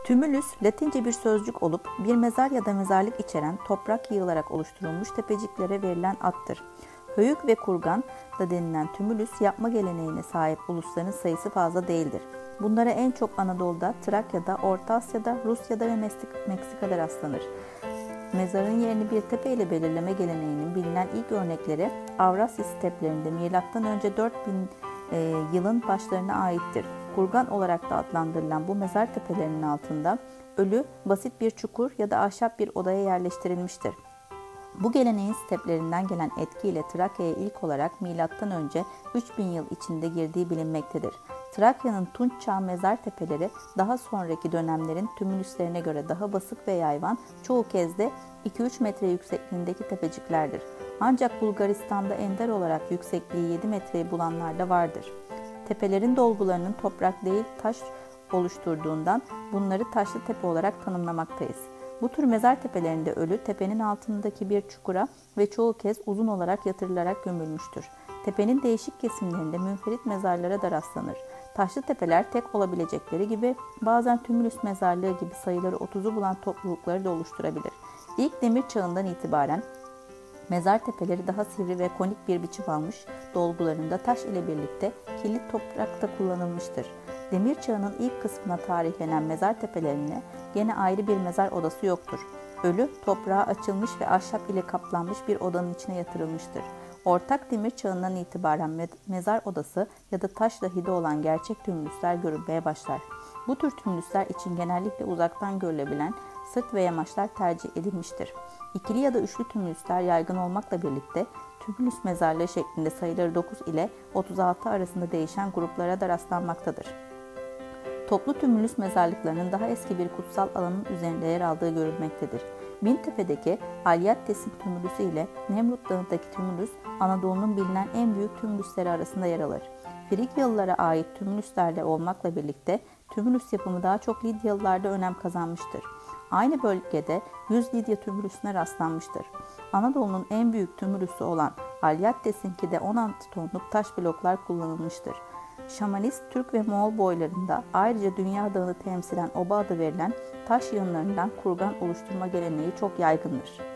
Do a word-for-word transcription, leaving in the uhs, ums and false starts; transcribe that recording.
Tümülüs, Latince bir sözcük olup bir mezar ya da mezarlık içeren toprak yığılarak oluşturulmuş tepeciklere verilen addır. Höyük ve kurgan da denilen tümülüs yapma geleneğine sahip ulusların sayısı fazla değildir. Bunlara en çok Anadolu'da, Trakya'da, Orta Asya'da, Rusya'da ve Meksika'da rastlanır. Mezarın yerini bir tepe ile belirleme geleneğinin bilinen ilk örnekleri Avrasya steplerinde milattan önce dört bin e, yılın başlarına aittir. Kurgan olarak da adlandırılan bu mezar tepelerinin altında ölü basit bir çukur ya da ahşap bir odaya yerleştirilmiştir. Bu geleneğin steplerinden gelen etkiyle Trakya'ya ilk olarak milattan önce üç bin yıl içinde girdiği bilinmektedir. Trakya'nın Tunç Çağı mezar tepeleri daha sonraki dönemlerin tümülüslerine göre daha basık ve yayvan, çoğu kez de iki üç metre yüksekliğindeki tepeciklerdir. Ancak Bulgaristan'da ender olarak yüksekliği yedi metreyi bulanlar da vardır. Tepelerin dolgularının toprak değil taş oluşturduğundan bunları taşlı tepe olarak tanımlamaktayız. Bu tür mezar tepelerinde ölü tepenin altındaki bir çukura ve çoğu kez uzun olarak yatırılarak gömülmüştür. Tepenin değişik kesimlerinde münferit mezarlara da rastlanır. Taşlı tepeler tek olabilecekleri gibi bazen tümülüs mezarlığı gibi sayıları otuzu bulan toplulukları da oluşturabilir. İlk demir çağından itibaren mezar tepeleri daha sivri ve konik bir biçim almış, dolgularında taş ile birlikte kilit toprakta kullanılmıştır. Demir çağının ilk kısmına tarihlenen mezar tepelerine gene ayrı bir mezar odası yoktur. Ölü toprağa açılmış ve ahşap ile kaplanmış bir odanın içine yatırılmıştır. Ortak demir çağından itibaren mezar odası ya da taşla hide olan gerçek tümülüsler görülmeye başlar. Bu tür tümülüsler için genellikle uzaktan görülebilen sırt ve yamaçlar tercih edilmiştir. İkili ya da üçlü tümülüsler yaygın olmakla birlikte tümülüs mezarlığı şeklinde sayıları dokuz ile otuz altı arasında değişen gruplara da rastlanmaktadır. Toplu tümülüs mezarlıklarının daha eski bir kutsal alanın üzerinde yer aldığı görülmektedir. Bintepe'deki Alyattes'in tümülüsü ile Nemrut Dağı'ndaki tümülüs Anadolu'nun bilinen en büyük tümülüsleri arasında yer alır. Frigyalılara ait tümülüslerle olmakla birlikte tümülüs yapımı daha çok Lidyalılarda önem kazanmıştır. Aynı bölgede yüz Lidya tümülüsüne rastlanmıştır. Anadolu'nun en büyük tümülüsü olan Alyattes'inki de on altı tonluk taş bloklar kullanılmıştır. Şamanist, Türk ve Moğol boylarında ayrıca Dünya Dağı'nı temsilen oba adı verilen taş yığınlarından kurgan oluşturma geleneği çok yaygındır.